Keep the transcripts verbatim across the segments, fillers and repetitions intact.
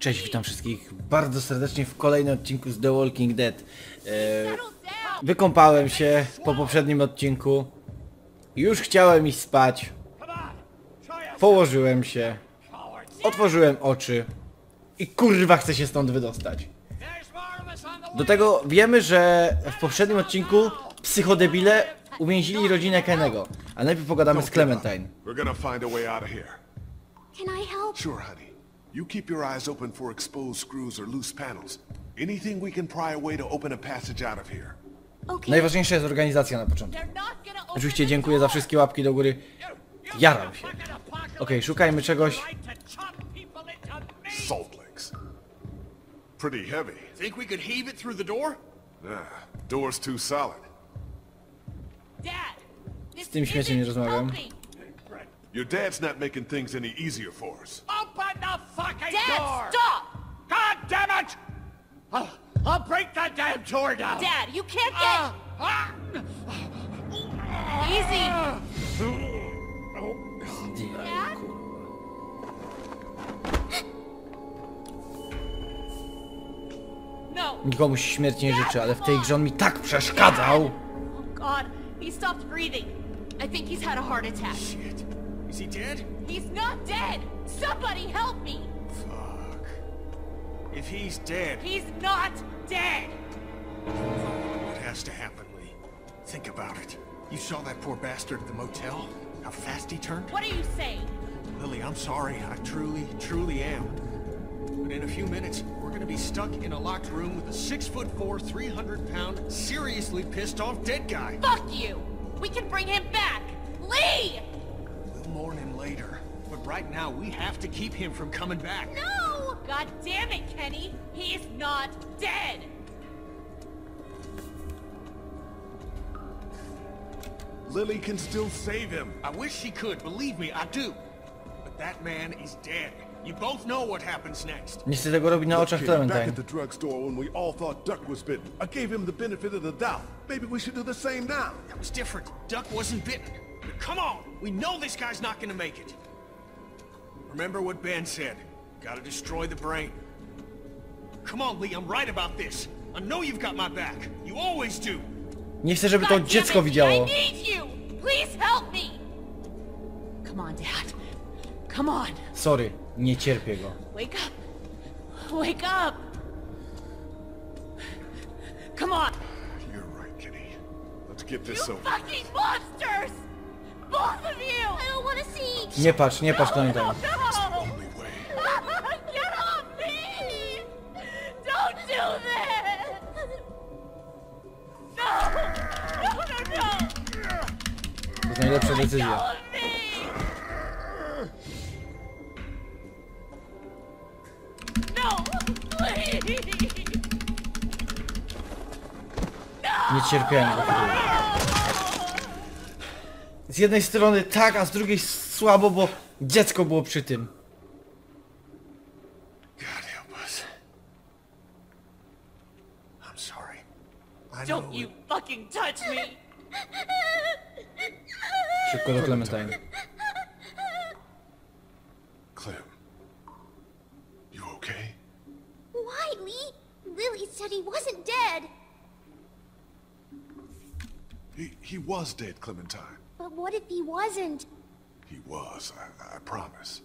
Cześć, witam wszystkich bardzo serdecznie w kolejnym odcinku z The Walking Dead. E, wykąpałem się po poprzednim odcinku. Już chciałem iść spać. Położyłem się. Otworzyłem oczy. I kurwa chcę się stąd wydostać. Do tego wiemy, że w poprzednim odcinku psychodebile uwięzili rodzinę Kennego. A najpierw pogadamy z Clementine. We're gonna find a way out of here. Can I help? Sure, honey. You keep your eyes open for exposed screws or loose panels. Anything we can pry away to open a passage out of here. Okay. Najważniejsza jest organizacja na początku. Oczywiście dziękuję za wszystkie łapki do góry. Jaram się. Okej, okay, szukajmy czegoś. Salt licks. Pretty heavy. Think we could heave it through the door? Nah, door's too solid. Z tym śmieciem nie rozmawiam. Your dad's not making things any easier for us. Open the fucking Dad, door! stop! God damn it! I'll, I'll break that damn door down! Dad, you can't get... Ah, ah. Easy. No. Nikomu się śmierć nie życzy, ale w tej grze on mi tak przeszkadzał. Oh God, he stopped breathing. I think he's had a heart attack. Shit. Is he dead? He's not dead. Somebody help me. Fuck. If he's dead, He's not dead. it has to happen, Lee. Think about it. You saw that poor bastard at the motel? How fast he turned? What are you saying? Lily, I'm sorry. I truly, truly am. But in a few minutes, we're gonna be stuck in a locked room with a six foot four, three hundred pound, seriously pissed off dead guy. Fuck you. We can bring him back. Lee! We'll mourn him later. But right now, we have to keep him from coming back. No! God damn it, Kenny. He's not dead. Lily can still save him. I wish she could, believe me, I do. But that man is dead. You both know what happens next. Nie chcę tego robić na oczach Kid, back Clementine. at the drugstore when we all thought Duck was bitten, I gave him the benefit of the doubt. Maybe we should do the same now. That was different. Duck wasn't bitten. But come on, we know this guy's not gonna make it. Remember what Ben said. Gotta destroy the brain. Come on, Lee, I'm right about this. I know you've got my back. You always do. Nie chcę, żeby to God damn dziecko it, I widziało. need you. Please help me. Come on, Dad. Come on. Sorry, nie cierpię go. Wake up. Wake up. Come on. You're right, Kitty. Let's get this You over. fucking monsters! Both of you! I don't want to see. Nie patrz, nie patrz Clementine. No! Only way. Get off me! Don't do this! No! No, no, no! To jest najlepsza Let go decyzja. of me! No! Please! Nie cierpiałem go wtedy. Z jednej strony tak, a z drugiej słabo, bo dziecko było przy tym. God help us. I'm sorry. I Don't know you it- fucking touch me! Szybko do Clementine. Clem. You okay? Why, Lee? Lily said he wasn't dead. He he was dead, Clementine. But what if he wasn't? He was, I, I promise.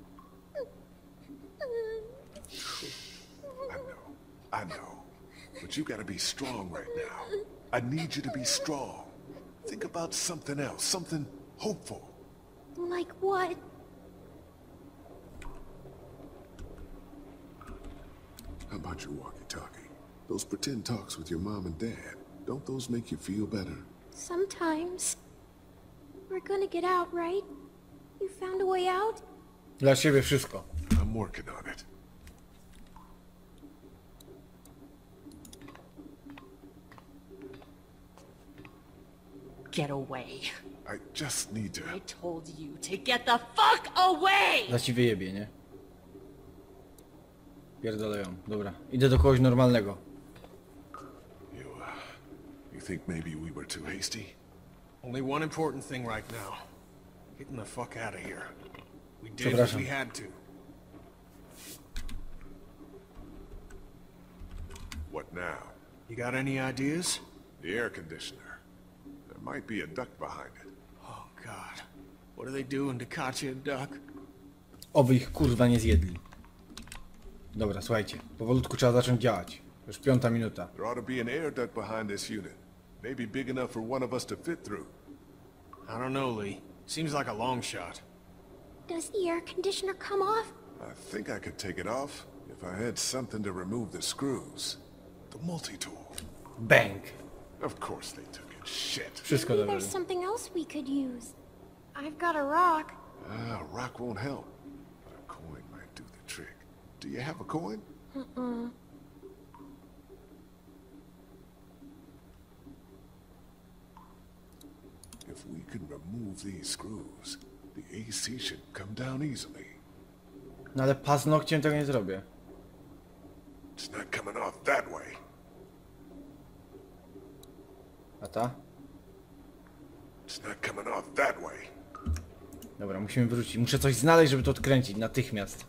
I know. I know. But you gotta be strong right now. I need you to be strong. Think about something else, something hopeful. Like what? How about your walkie-talkie? Those pretend talks with your mom and dad. Don't those make you feel better? Sometimes. We're gonna get out, right? You found a way out? Dla siebie wszystko. I'm working on it. Get away. I just need to... I told you to get the fuck away! Dla ci wyjebie, nie? Pierdolę. Dobra, idę do kogoś normalnego. You, uh... You think maybe we were too hasty? Only one important thing right now. Getting the fuck out of here. We did what Przepraszam. we had to. now. You got any ideas? The air conditioner. There might be a duck behind it. Oh, God. What are they doing to Katya and Duck? Oby ich kurwa nie zjedli. Dobra, słuchajcie. Powolutku trzeba zacząć działać. Już piąta minuta. There ought to be an air duct behind this unit. Maybe big enough for one of us to fit through. I don't know, Lee. Seems like a long shot. Does the air conditioner come off? I think I could take it off if I had something to remove the screws. The multi-tool. Bang. Of course they took it. Shit. Wszystko Maybe dobrze. there's something else we could use. I've got a rock. Ah, rock won't help. But a coin might do the trick. Do you have a coin? Uh-uh. If we can remove these screws, the A C should come down easily. No ale paznokciem tego nie zrobię. It's not coming off that way. A ta? It's not coming off that way. Dobra, musimy wrócić. Muszę coś znaleźć, żeby to odkręcić natychmiast.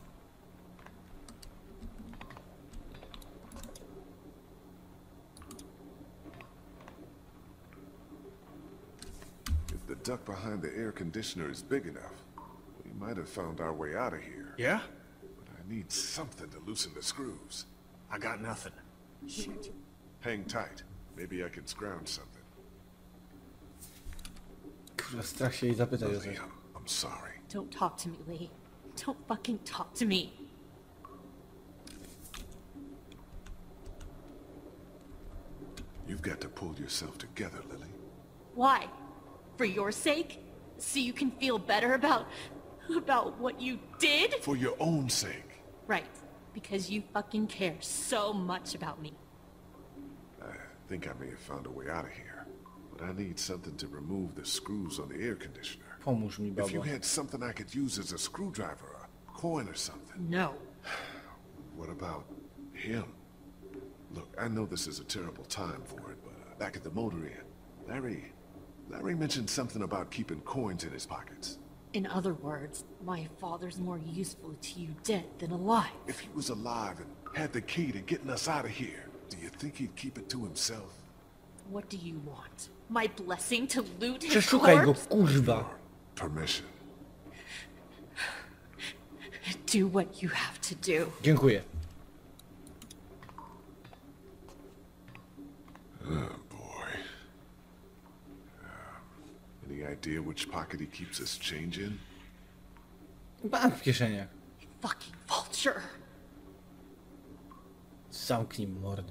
If the duct behind the air conditioner is big enough, we might have found our way out of here. Yeah? But I need something to loosen the screws. I got nothing. Shit. Hang tight. Maybe I can scrounge something. Kurwa, strach się jej zapytać o Lily, coś. I'm, I'm sorry. Don't talk to me, Lee. Don't fucking talk to me. You've got to pull yourself together, Lily. Why? For your sake? So you can feel better about... about what you did? For your own sake. Right. Because you fucking care so much about me. I think I may have found a way out of here. But I need something to remove the screws on the air conditioner. Pomóż mi, If you babo. had something I could use as a screwdriver, a coin or something. No. What about him? Look, I know this is a terrible time for it, but uh, back at the motor inn, Larry... Larry mentioned something about keeping coins in his pockets. In other words, my father's more useful to you dead than alive. If he was alive and had the key to getting us out of here, do you think he'd keep it to himself? What do you want? My blessing to loot his Przeszukaj go, corpse? kurwa. Permission. Do what you have to do. Dziękuję. Oh, boy. Uh, any idea which pocket he keeps his change in? Mam w kieszeniach. Fucking vulture. Zamknij mordę.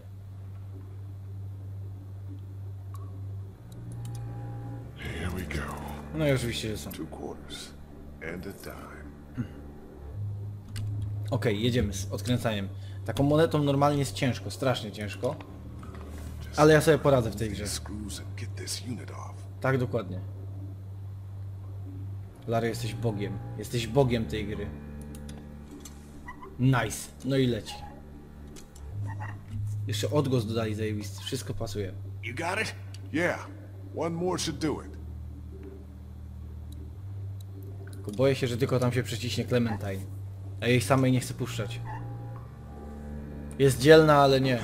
Here we go. No i oczywiście, że są. Two quarters. And a dime. Okej, jedziemy z odkręcaniem. Taką monetą normalnie jest ciężko, strasznie ciężko. Ale ja sobie poradzę w tej grze. These screws and get this unit off. Tak, dokładnie. Larry, jesteś bogiem. Jesteś bogiem tej gry. Nice. No i leci. Jeszcze odgłos dodali zajebisty. Wszystko pasuje. You got it? Yeah. One more should do it. Tylko boję się, że tylko tam się przeciśnie Clementine. A jej samej nie chcę puszczać. Jest dzielna, ale nie.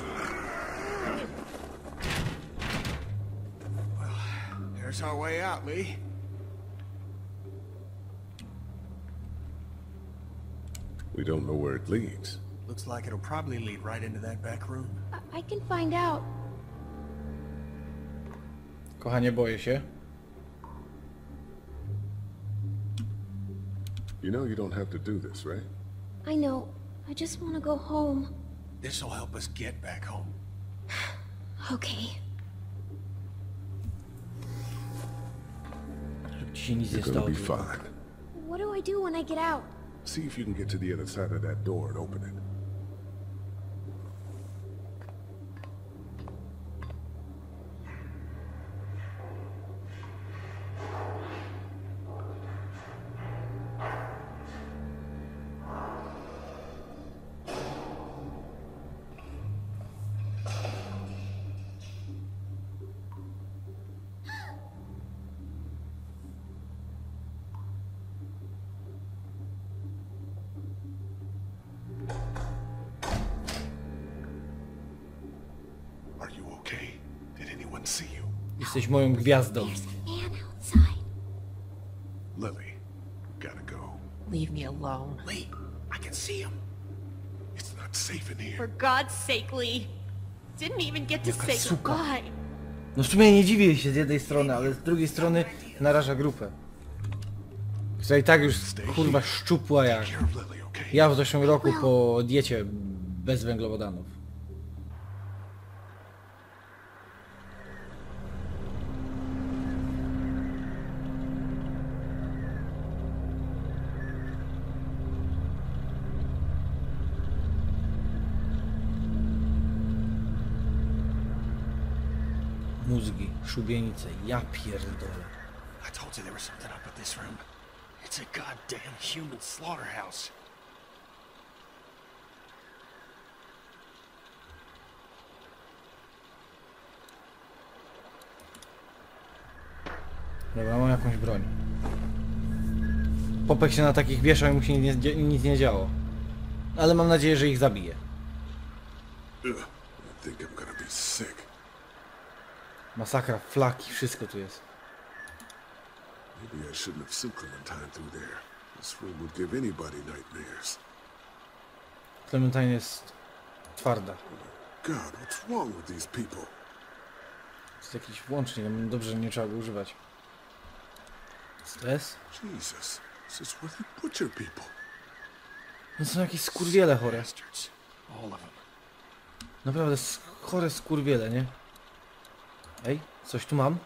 There's our way out, Lee. We don't know where it leads. Looks like it'll probably lead right into that back room. I, I can find out. Kochanie, boję się. You know you don't have to do this, right? I know. I just want to go home. This'll help us get back home. Okay. Żeby ci się nic nie You're stało. gonna be fine. What do I do when I get out? See if you can get to the other side of that door and open it. Jesteś moją gwiazdą. There's a man outside. Lily, gotta go. Leave me alone. Lee, I can see him. It's not safe in here. For God's sake, Lee. Didn't even get to Jaka say suka. goodbye. No w sumie nie dziwię się z jednej strony, ale z drugiej strony naraża grupę. Która i tak już kurwa szczupła jak Care of Lily, okay? ja w zeszłym roku po diecie bez węglowodanów. Mózgi, szubienice, ja pierdolę. I told you there was something up with this room. It's a goddamn human slaughterhouse. Dobra, mam jakąś broń. Popek się na takich wieszał i mu się nic nie, nic nie działo. Ale mam nadzieję, że ich zabije. Ugh, I think I'm gonna be sick. Masakra, flaki, wszystko tu jest. Maybe I shouldn't have sent Clementine through there. This room would give anybody nightmares. Clementine jest twarda. God, what's wrong with these people? To jest jakiś włącznik, no dobrze, nie trzeba go używać. Stres? Jesus, this is where they butcher people. No są jakieś skurwiele chore. Bastards. All of them. Naprawdę s- chore skurwiele, nie? Ej, coś tu mam?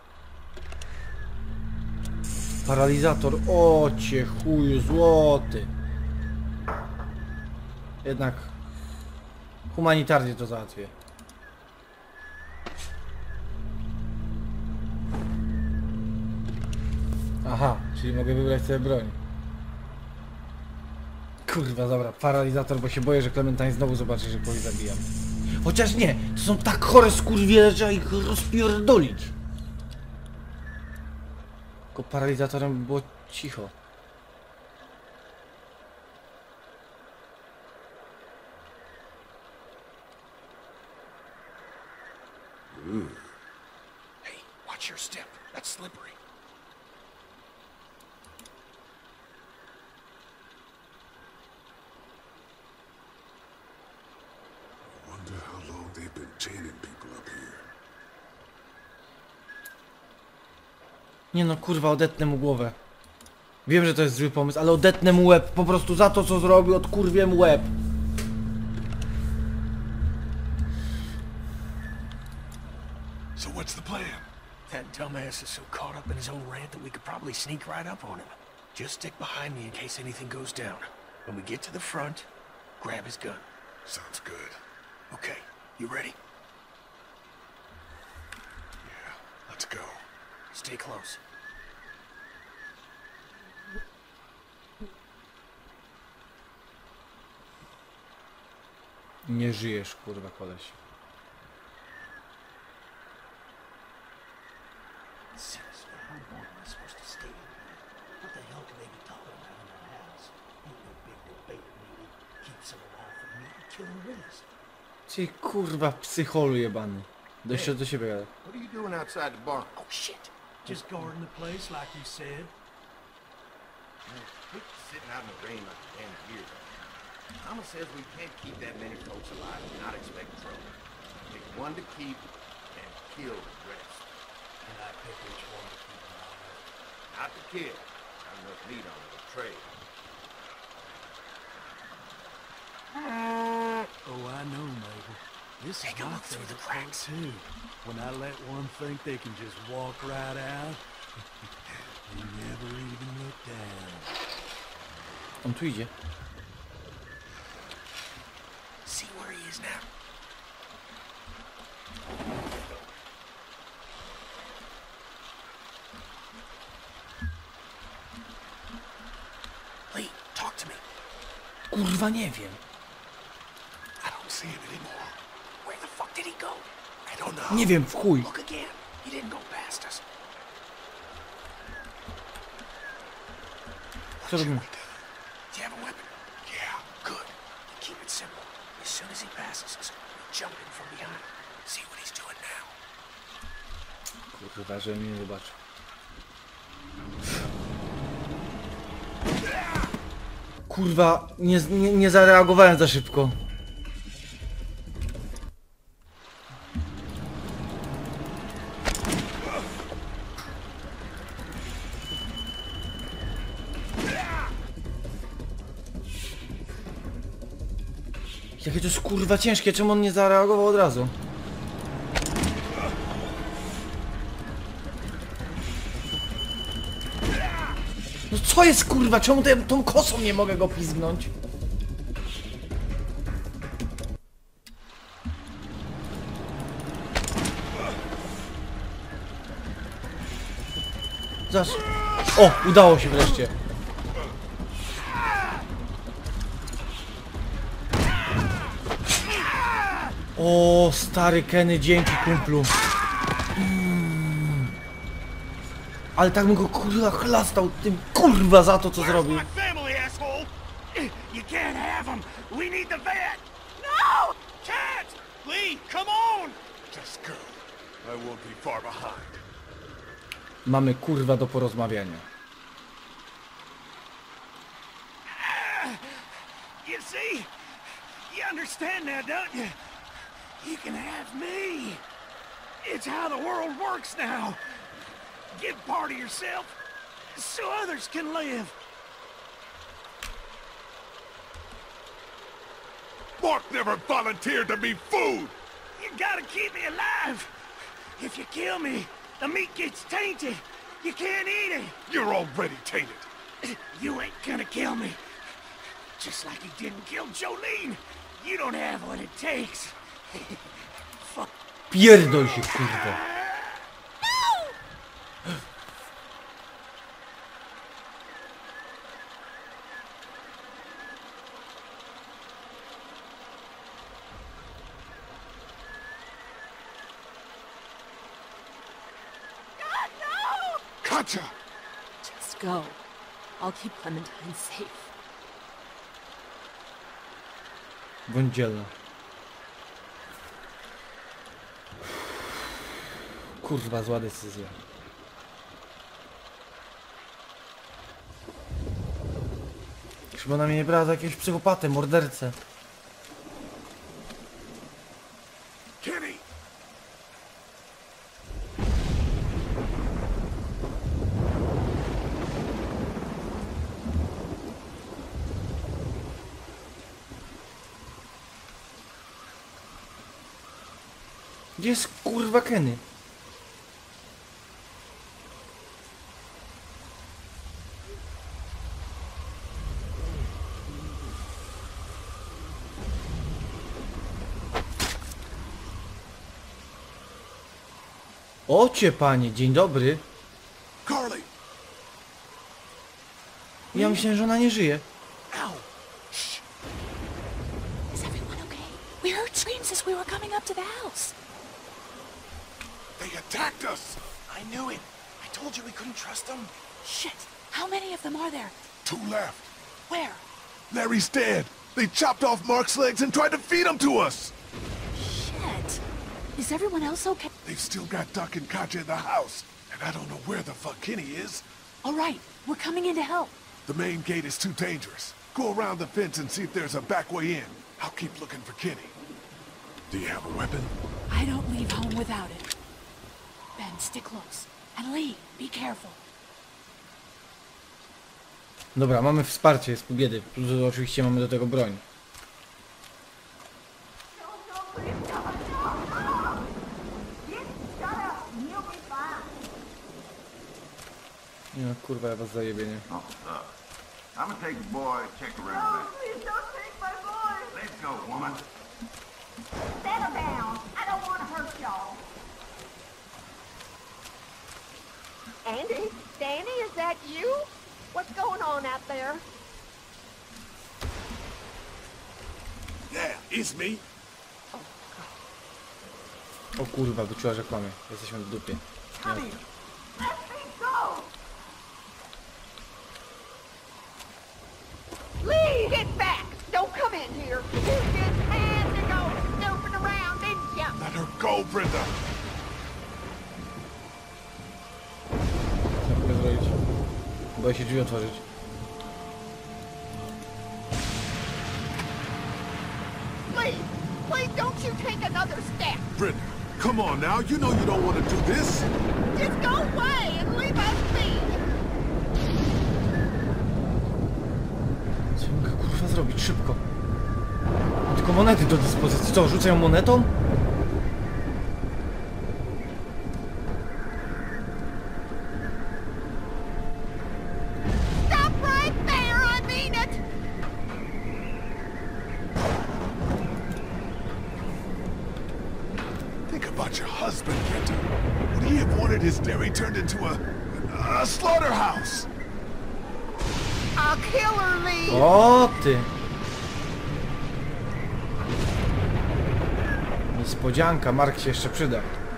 Paralizator, o cię chuju złoty. Jednak humanitarnie to załatwię. Aha, czyli mogę wybrać sobie broń. Kurwa, dobra, paralizator, bo się boję, że Clementine znowu zobaczy, że kogoś zabijam. Chociaż nie, to są tak chore skurwiele, że trzeba ich rozpierdolić. Tylko paralizatorem by było cicho. Hey, watch your step. That's slippery. Wonder how long they've been chaining people up here. Nie no, kurwa, odetnę mu głowę. Wiem, że to jest zły pomysł, ale odetnę mu łeb. Po prostu za to, co zrobił, odkurwię mu łeb. So what's the plan? That dumbass is so caught up in his own rant that we could probably sneak right up on him. Just stick behind me in case anything goes down. When we get to the front, grab his gun. Sounds good. Okay, you ready? Yeah, let's go. Stay close. Nie żyjesz, kurwa, koleś. Sinister, how long am I supposed to stay in here? What the hell can they be talking about in our house? Ain't no big debate needed. Keeps them alive from me and killing Willis. Czyli kurwa, psycholu jebany. Dość do siebie gada. What are you doing outside the barn? Oh shit! Just guarding the place like you said. Quit sitting out in the rain like a damn deer. Mama says we can't keep that many folks alive and not expect trouble. Pick one to keep and kill the rest. And I pick which one to keep alive. Not to kill. Not enough meat on the tray. Oh, I know, Mabel. This Take is a my look through the favorite part, cracks. too. When I let one think they can just walk right out, they never even look down. On tu idzie. See where he is now. Lee, talk to me. Kurwa, nie wiem. I don't see him anymore. Where the fuck did he go? I don't know. Nie wiem, w chuj. Look again. He didn't go past us. Co robimy? Do you have a weapon? Yeah, good. Then keep it simple. As soon as he passes us, we jump in from behind. See what he's doing now. Kurwa, że mnie nie zobaczy. Kurwa, nie, nie, nie zareagowałem za szybko. Jakie to jest kurwa ciężkie, czemu on nie zareagował od razu? No co jest kurwa, czemu te, tą kosą nie mogę go pizgnąć? Zaraz. O, udało się wreszcie. O, stary Kenny, dzięki kumplu. Mm. Ale tak bym go kurwa chlastał tym kurwa za to, co zrobił. My family, asshole! You can't have them! We need the vet! No! Can't! Lee, come on! Just go. I won't be far behind. Mamy kurwa do porozmawiania. You see? You understand now, don't you? You can have me. It's how the world works now. Give part of yourself so others can live. Mark never volunteered to be food! You gotta keep me alive. If you kill me, the meat gets tainted. You can't eat it. You're already tainted. You ain't gonna kill me. Just like you didn't kill Jolene. You don't have what it takes. Fuck. Pierdol się kurwa. Katja! Just go. I'll keep Clementine safe. Bądź dzielna. Kurwa, zła decyzja. Chyba ona mnie nie brała za jakiegoś psychopatę, mordercę. Kenny! Gdzie jest kurwa Kenny? Ocie panie, dzień dobry. Carly! Ja myślałem, że ona nie żyje. Ow! Is everyone okay? We heard screams as we were coming up to the house. They attacked us! I knew it. I told you we couldn't trust them. Shit! How many of them are there? Two left. Where? Larry's dead. They chopped off Mark's legs and tried to feed him to us. Shit! Is everyone else okay? They've still got Duck and Katja in the house. And I don't know where the fuck Kenny is. All right, we're coming in to help. The main gate is too dangerous. Go around the fence and see if there's a back way in. I'll keep looking for Kenny. Do you have a weapon? I don't leave home without it. Ben, stick close. And Lee, be careful. Dobra, mamy wsparcie, jest pół biedy. Plus oczywiście mamy do tego broń. Nie no, kurwa, ja was zajebię, nie? Oh, uh, I'm gonna take the boy, check around a bit. Please don't take my boy. Let's go, woman. Settle down. I don't want to hurt y'all. Andy? Danny, is that you? What's going on out there? Yeah, it's me. O kurwa, wyczuła, że kłamie. Jesteśmy w dupie. Let me go. Lee, get back. Don't come in here. You just had to go snooping around, didn't you? Let her go, Brenda. Boję się drzwi otworzyć. Please, please don't you take another step. Brenda, come on now. You know you don't want to do this. Just go away and leave us be. Co mogę kurwa zrobić? Szybko. Mam tylko monety do dyspozycji. Co, rzucę ją monetą? Stop right there, I mean it. Think about your husband, Brenda. Would he have wanted his dairy turned into a, a slaughterhouse? I'll kill her, Lee. O ty! Niespodzianka, Mark się jeszcze przyda.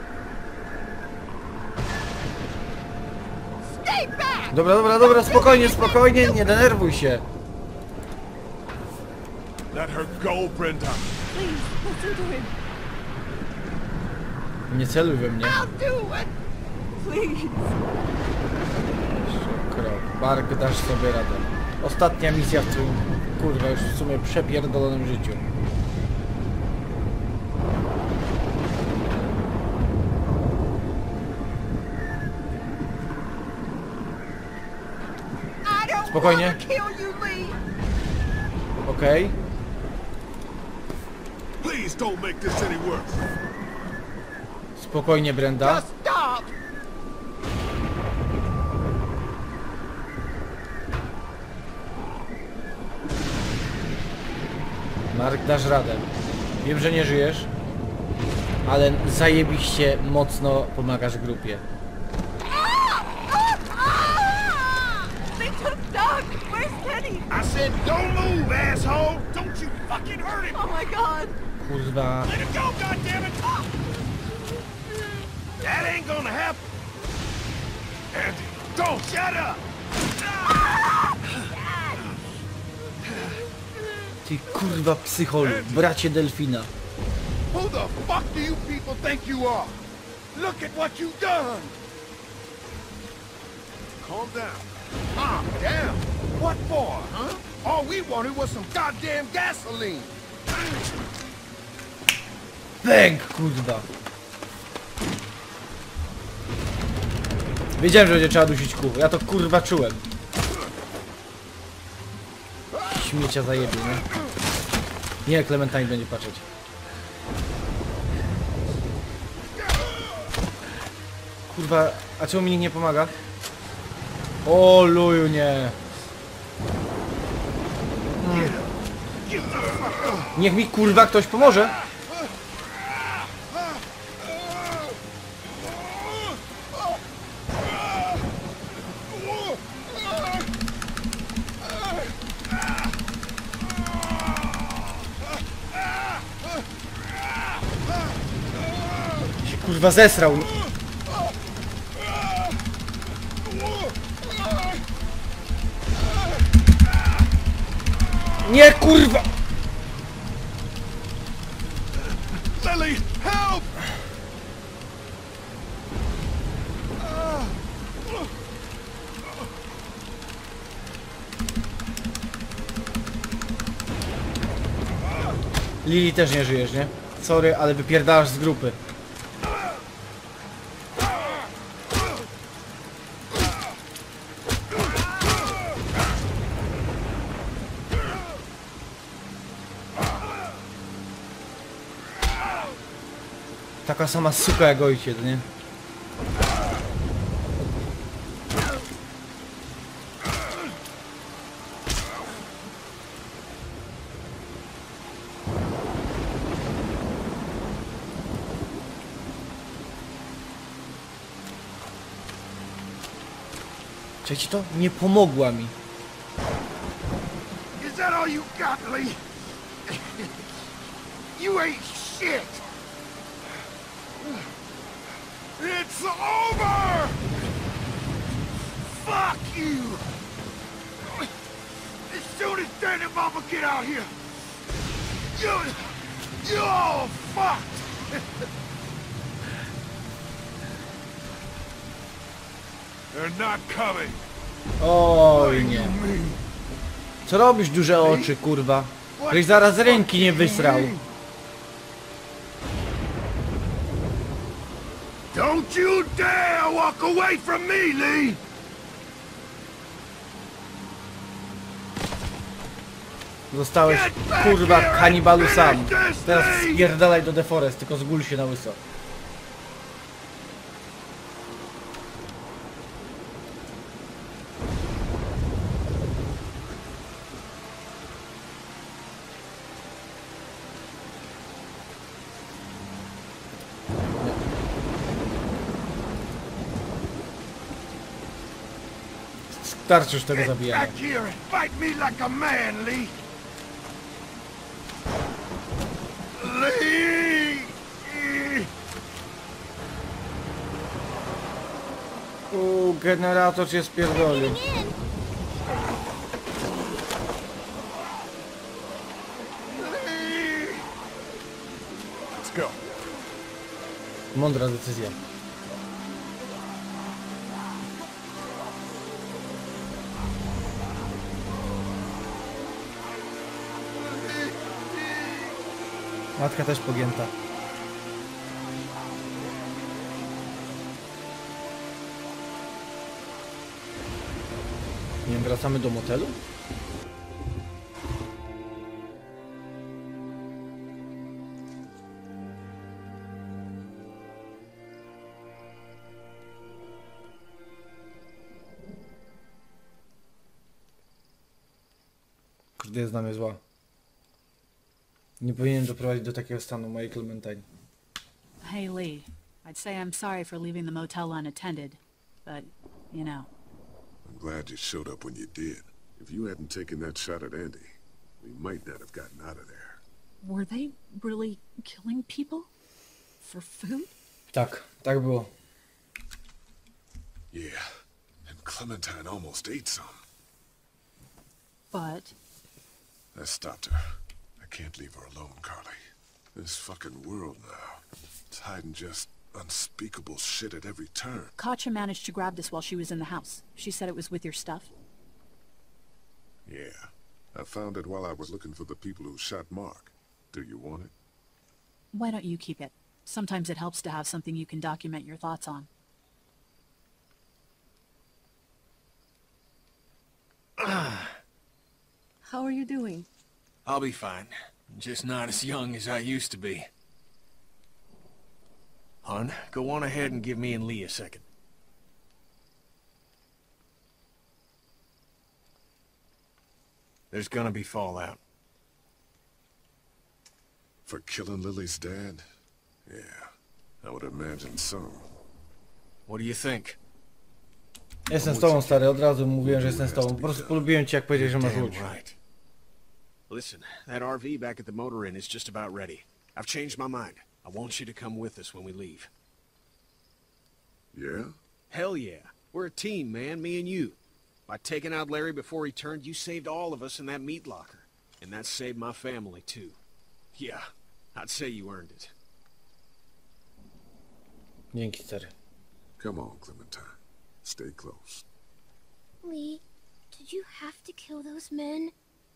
Stay back. Dobra, dobra, dobra, spokojnie, spokojnie, nie denerwuj się. Let her go, Brenda. Please, listen to him. Nie celuj we mnie. I'll do it. Please. Jeszcze krok. Mark, dasz sobie radę. Ostatnia misja w twoim, kurwa, już w sumie przepierdolonym życiu. I don't Spokojnie. want to kill you, Lee. Okej. Please don't make this any worse. Spokojnie, Brenda. Just stop. Mark, dasz radę. Wiem, że nie żyjesz, ale zajebiście mocno pomagasz grupie. They took Doug. Where's Kenny? I said don't move, asshole! Don't you fucking hurt him! Oh my God. Kurwa. Let him go, goddammit! That ain't gonna happen! Andy, Don't shut up! Ty kurwa psycholu, bracie delfina. Who the fuck do you people think you are? Look at what you've done! calm down. Calm down? What for, huh? All we wanted was some goddamn gasoline! Bęk, kurwa. Wiedziałem, że będzie trzeba dusić kół. Ja to kurwa czułem. Śmiecia zajebie, nie? Nie, Clementine będzie patrzeć. Kurwa, a czemu mi nikt nie pomaga? O luju, nie. Mm. Niech mi kurwa ktoś pomoże. Się kurwa zesrał. Nie kurwa! Lily, help! Lili też nie żyjesz, nie? Sorry, ale wypierdalasz z grupy. Taka sama suka jak ojciec, nie? Czekajcie, to nie pomogła mi. Is that all you got, Lee? You ain't shit! It's over! Fuck you! As soon as Dan and Mama get out here, you, you're all fucked! They're not coming. Oj nie. Co robisz, duże oczy, kurwa? Żeś zaraz ręki nie wysrał. Don't you dare walk away from me, Lee! Zostałeś, kurwa, kanibalu sam. Teraz spierdalaj do Deforest, tylko zgól się na łyso. Starczy już tego zabijania. Back here and fight me like a man, Lee! Lee! Uuu, generator cię spierdolił. Let's go. Mądra decyzja. Matka też pogięta. Nie wiem, wracamy do motelu? Kurde, jest na mnie zła. Nie powinienem doprowadzić do takiego stanu mojej Clementine. Hey, Lee. I'd say I'm sorry for leaving the motel unattended, but, you know. I'm glad you showed up when you did. If you hadn't taken that shot at Andy, we might not have gotten out of there. Were they really killing people? For food? Tak, tak było. Yeah, and Clementine almost ate some. But... I stopped her. I can't leave her alone, Carly. This fucking world now, it's hiding just unspeakable shit at every turn. Katja managed to grab this while she was in the house. She said it was with your stuff. Yeah, I found it while I was looking for the people who shot Mark. Do you want it? Why don't you keep it? Sometimes it helps to have something you can document your thoughts on. How are you doing? I'll be fine. Just not as young as I used to be. Hon, go on ahead and give me and Lee a second. There's gonna be fallout. For killing Lily's dad? Yeah, I would imagine so. What do you think? Jestem z tobą, stary, od razu mówiłem, że jestem z tobą. Po prostu polubiłem cię, jak powiedziałeś, że masz Damn łódź. right. Listen, that R V back at the motor inn is just about ready. I've changed my mind. I want you to come with us when we leave. Yeah? Hell yeah. We're a team, man, me and you. By taking out Larry before he turned, you saved all of us in that meat locker. And that saved my family, too. Yeah, I'd say you earned it. Dzięki, stary. Come on, Clementine. Stay close. Lee, did you have to kill those men?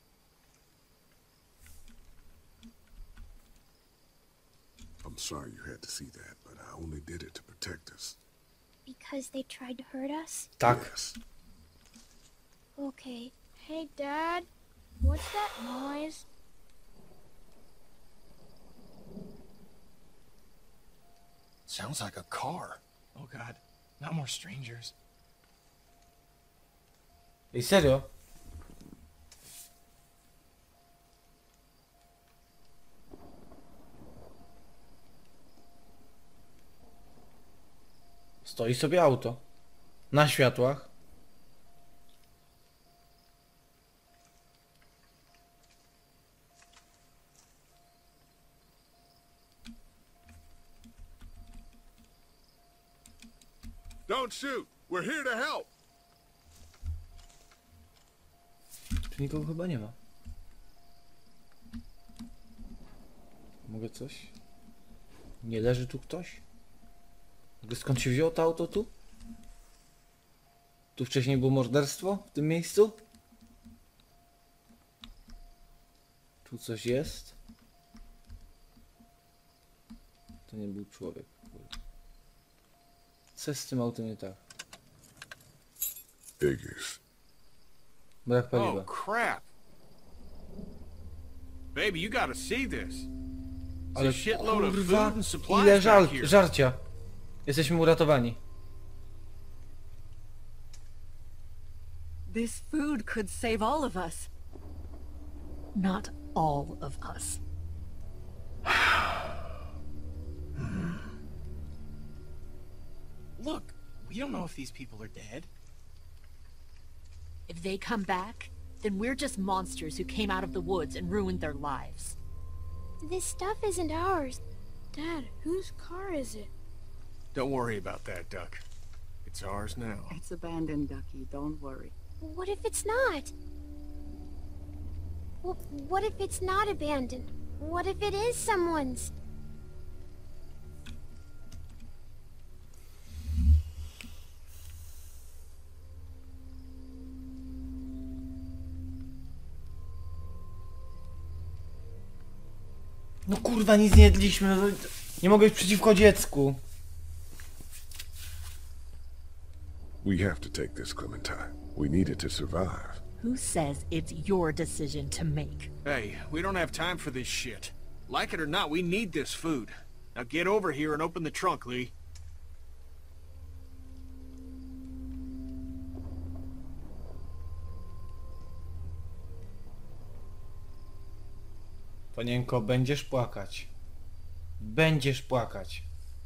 I'm sorry you had to see that, but I only did it to protect us. Because they tried to hurt us? Tak. Yes. Okay. Hey, Dad. What's that noise? Sounds like a car. Oh god, not more strangers. Ej, serio? Stoi sobie auto. Na światłach. Don't shoot! We're here to help! Tu nikogo chyba nie ma. Mogę coś? Nie leży tu ktoś? Skąd się wzięło to auto tu? Tu wcześniej było morderstwo w tym miejscu? Tu coś jest? To nie był człowiek. Co z tym autem nie tak? Figures. Brak paliwa. Oh, crap. Baby, you gotta see this. It's a Ale shitload of food kurwa, and supplies ile back żal here. żarcia. Jesteśmy uratowani. This food could save all of us. Not all of us. Look, we don't know if these people are dead. If they come back, then we're just monsters who came out of the woods and ruined their lives. This stuff isn't ours. Dad, whose car is it? Don't worry about that, Duck. It's ours now. It's abandoned, Ducky. Don't worry. What if it's not? Well, what if it's not abandoned? What if it is someone's? No kurwa, nic nie jedliśmy. No, nie mogę być przeciwko dziecku. We have to take this, Clementine. We need it to survive. Who says it's your decision to make? Hey, we don't have time for this shit. Like it or not, we need this food. Now get over here and open the trunk, Lee. Panienko, będziesz płakać. Będziesz płakać.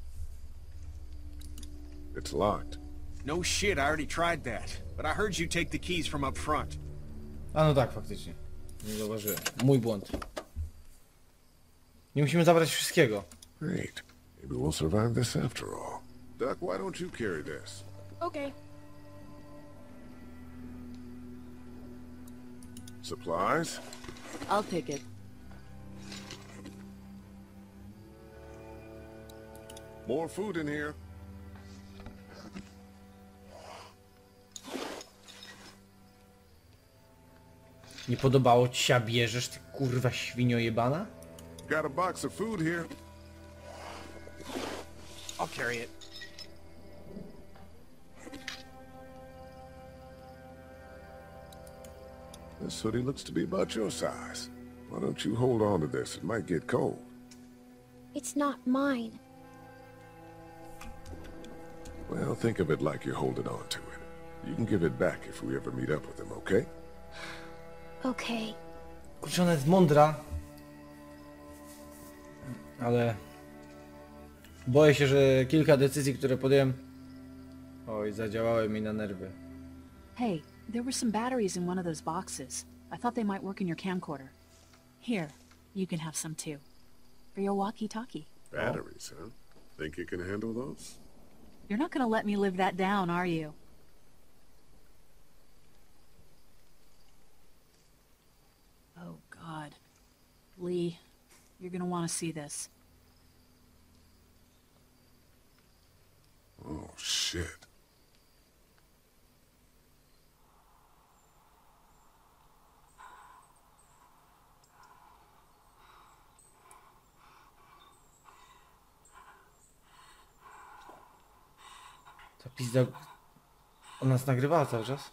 It's locked. No shit, I already tried that. But I heard you take the keys from up front. A no tak, faktycznie. Nie zauważyłem. Mój błąd. Nie musimy zabrać wszystkiego. Great. Maybe we'll survive this after all. Duck, why don't you carry this? Okay. Supplies? I'll take it. More food in here. Nie podobało ci się, a bierzesz, ty kurwa świnio jebana? Got a box of food here. I'll carry it. This hoodie looks to be about your size. Why don't you hold on to this? It might get cold. It's not mine. Well, think of it like you're holding on to it. You can give it back if we ever meet up with him, okay? Okay. Kurczę, ona jest mądra. Ale... boję się, że kilka decyzji, które podjąłem... oj, zadziałały mi na nerwy. Hey, there were some batteries in one of those boxes. I thought they might work in your camcorder. Here, you can have some too. For your walkie-talkie. Batteries, huh? Think you can handle those? You're not gonna let me live that down, are you? Oh, God. Lee, you're gonna want to see this. Oh, shit. Ta pizda... ona nas nagrywała cały czas.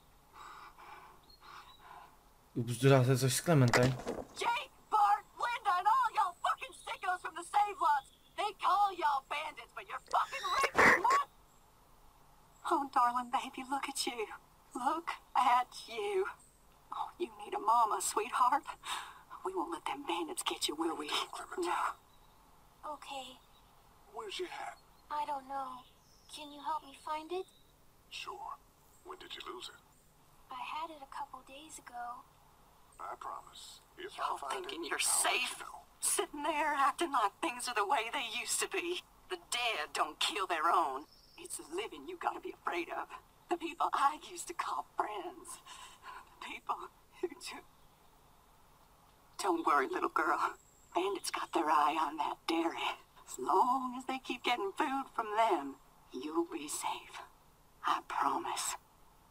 I bzdurała sobie coś z Clementine. Jake, Bart, Linda, and all y'all fucking sickos from the save lots. They call y'all bandits, but you're fucking raping what? Oh, darling baby, look at you. Look at you. Oh, you need a mama, sweetheart. We won't let them bandits get you, will we? No. Okay. Where's your hat? I don't know. Can you help me find it? Sure. When did you lose it? I had it a couple days ago. I promise. If I Y'all find thinking it, you're I'll let safe? you know. Sitting there acting like things are the way they used to be. The dead don't kill their own. It's the living you gotta be afraid of. The people I used to call friends. The people who do... Don't worry, little girl. Bandits got their eye on that dairy. As long as they keep getting food from them, you'll be safe. I promise.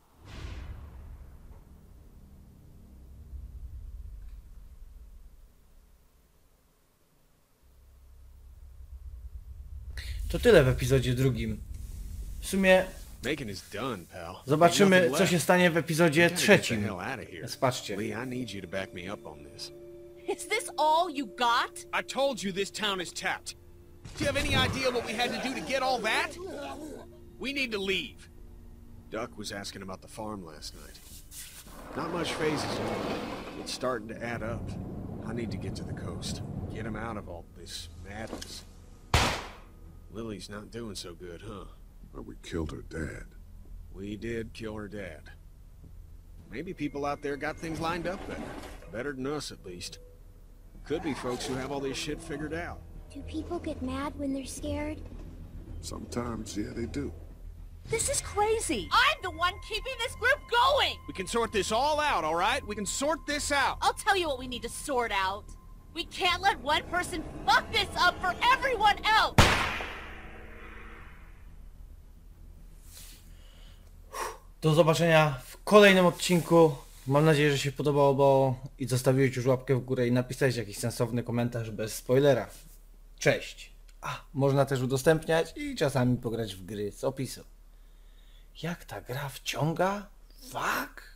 To tyle w epizodzie drugim. W sumie Making is done, pal. zobaczymy, co się stanie w epizodzie Get the trzecim. hell out of here. Więc patrzcie. Lee, I need you to back me up on this. Is this all you got? I told you this town is tapped. Do you have any idea what we had to do to get all that? We need to leave. Duck was asking about the farm last night. Not much phases on it. It's starting to add up. I need to get to the coast. Get him out of all this madness. Lily's not doing so good, huh? Well, we killed her dad. We did kill her dad. Maybe people out there got things lined up better. Better than us, at least. Could be folks who have all this shit figured out. Do people get mad when they're scared? Sometimes, yeah, they do. This is crazy. I'm the one keeping this group going. We can sort this all out, all right? We can sort this out. I'll tell you what we need to sort out. We can't let one person fuck this up for everyone else. Do zobaczenia w kolejnym odcinku. Mam nadzieję, że się podobało bo i zostawiłeś już łapkę w górę i napisałeś jakiś sensowny komentarz bez spoilera. Cześć. A, można też udostępniać i czasami pograć w gry z opisu. Jak ta gra wciąga? Fuck!